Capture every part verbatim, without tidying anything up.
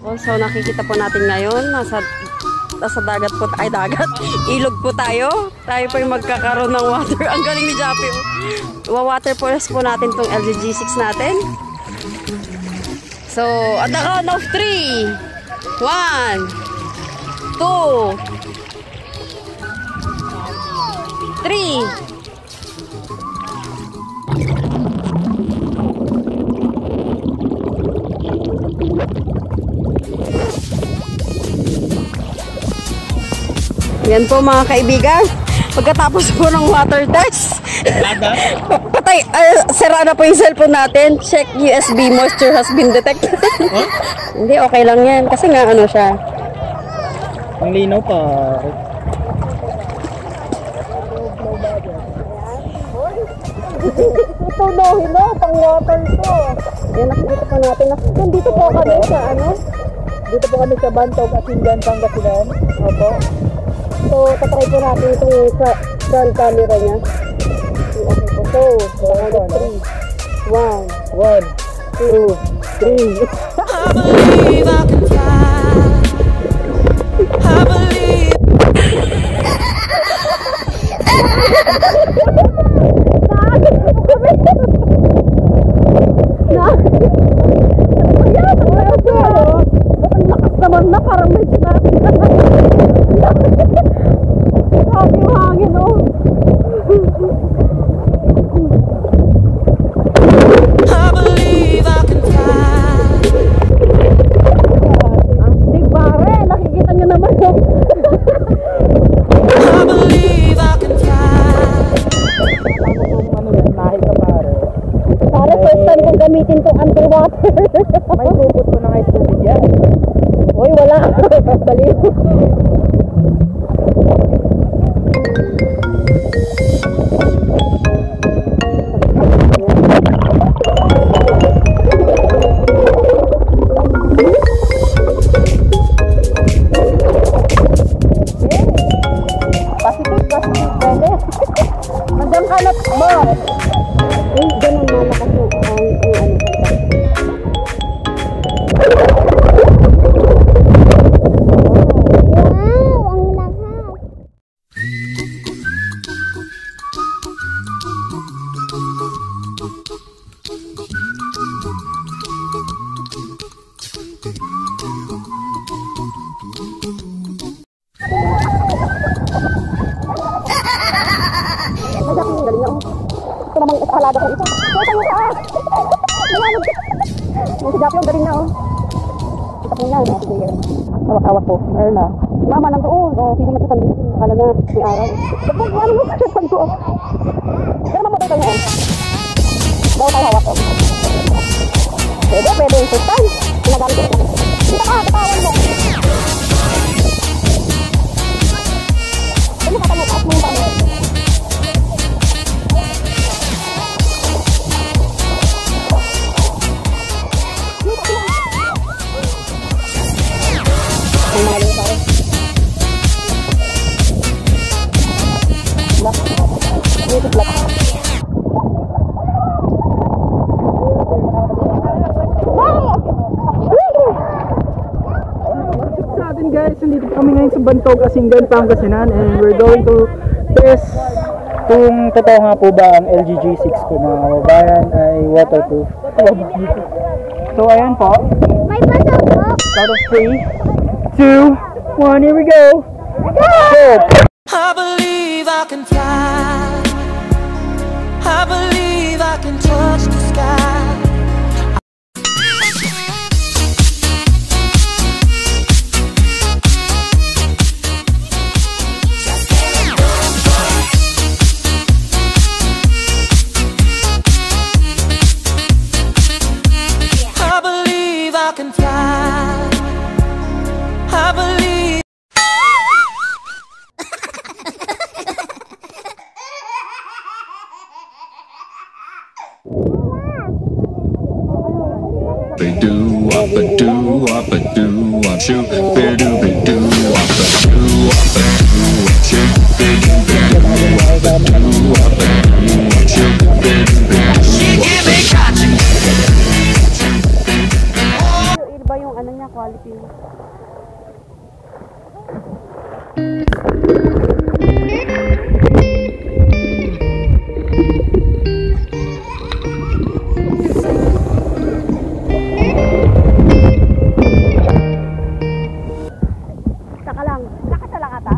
So nakikita po natin ngayon, nasa, nasa dagat po, ay dagat, ilog po tayo. Tayo po yung magkakaroon ng water. Ang galing ni Jappy. Wa-water forest po natin tong L G G six natin. So, at the count of three. One. Two. Three. Yan po mga kaibigan, pagkatapos po ng water test, patay, uh, sira na po yung cellphone natin. Check U S B moisture has been detected. Huh? Hindi, okay lang yan, kasi nga ano siya. Ang linaw pa. Ito daw, hilo, pang water to. Yan, nakikita pa natin. Nandito po kami sa ano? Dito po kami sa Bantog, Asingan, Pangasinan. Opo. So, tatry po natin itong front camera niya. Okay po. So, so three. One. One. Two. Three. I believe I can fly. I believe. Ang lakas naman na, parang medyo na. Grabe yung hangin, oh. I believe I can fly. Astig pare, nakikita nyo naman, oh. I believe I can fly. Ano yan, nahi ka pare. Pare, first time kong gamitin itong underwater. May tubot ko na kayo tubig yan. Uy, wala. Baliw. Positive, positive. Pwede. Nandiyan ka na ba? Eh, ganun malakas yung ang ano. Ito namang eskalada ko isa. Ito tayo sa ah! Malamag! Yung si Jappy, ang galing na oh. Kita po niya, sige. Awak-awak po. Meron na. Mama lang doon. O, hindi naman sa sanditin. Akala na, may araw. Ba't mo, ano mo sa sandu oh. Pero mamutay tayo oh. Bawa tayo hawak oh. Pwede, pwede yung first time. Pinagamit ko. Dito ka, tatawan mo. Ano ka tayo, taas mo yung pangit. Guys, nandito kami ngayon sa Bantog, Asingan, Pangasinan, and we're going to test kung totoo nga po ba ang L G G six po mga kababayan ay waterproof. So ayan po. May basaw po. Count of three, two, one, here we go. Go! I believe I can fly. I believe I can touch the sky. I believe I can fly. I believe. Be-do, wop-a-do, wop-a-do, wop-shoot, be-do, be-do, wop-a-do, wop-a-do, wop-shoot, be-do, be-do, wop-a-do, wop-a-do, wop-shoot, be-do, be-do. She give me catching. Iba yung ano niya, quality. Saka lang, saka sa lang ata.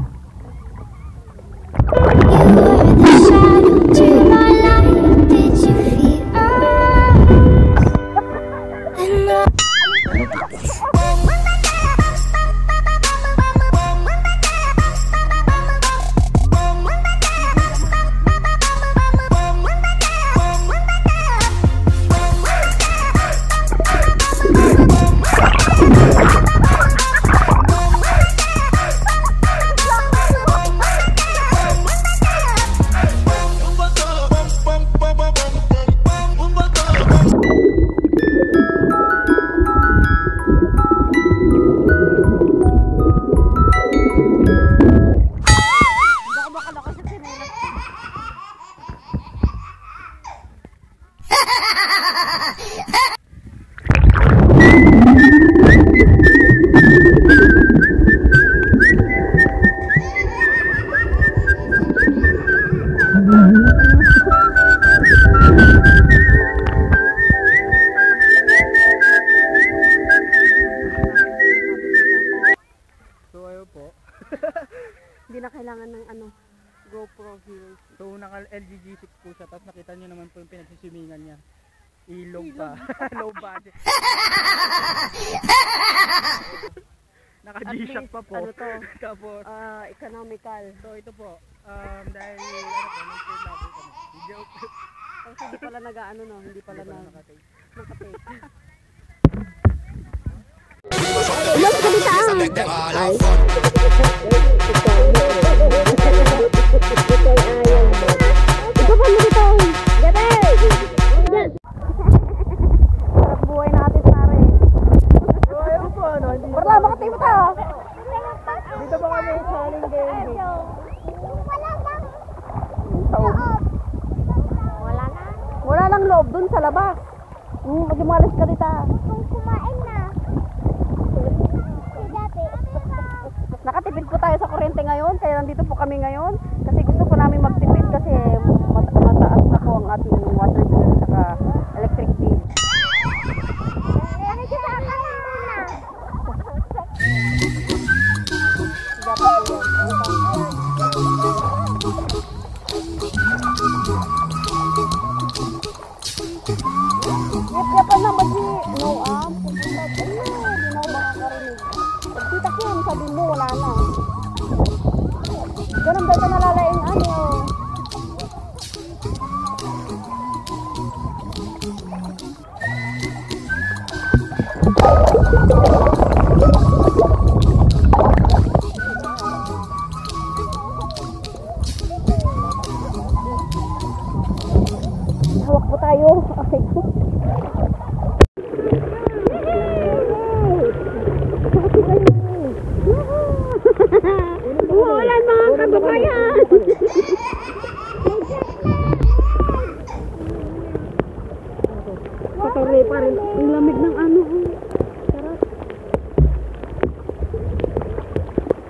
Hindi na kailangan ng ano, GoPro Hero. So naka L G G six po siya, tapos nakita niyo naman po yung pinagsiswimingan niya. Ilog pa. Low budget. Naka G-Shock pa po. Ano to? Tapos, Ah, economical. so ito po, um, dahil ano po, may food lover kami. Joke. Kasi hindi pala nag-ano no, hindi pala Hindi na pala nakatape. nakatape. Hello, kalitaan! Ay. Ito pa mo dito! Gabi! Yes! Sarap buhay natin sa rin. So ayun po, ano, hindi Parla, makatape mo tayo! dito ba kami sa aling game? Wala na. Wala nang loob dun sa labas. Hmm, mag-imalis ka dito. Kung kumain na. Dati. Nakatipid po tayo sa kuryente ngayon, kaya nandito po kami ngayon. Kasi gusto po namin magtipid kasi mat mataas na po ang ating water bill at electric bill. Nagsasama na muna. Dapat po yan. Yapan na magi. No, ah. Pupunta. Ayun, hindi na ako makakarinig. Pagkita ko yun, sabi mo, wala na. Ganun ba ito nalalaing ano? Hawak po tayo. Okay. Umuulan mga kababayan! Patore pa rin. Ang lamig ng ano. Sarap.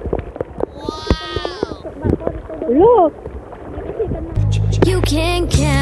Look! You can count.